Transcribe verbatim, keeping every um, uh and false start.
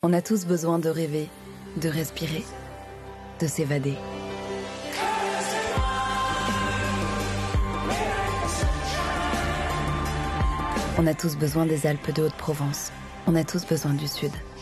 On a tous besoin de rêver, de respirer, de s'évader. On a tous besoin des Alpes de Haute-Provence. On a tous besoin du Sud.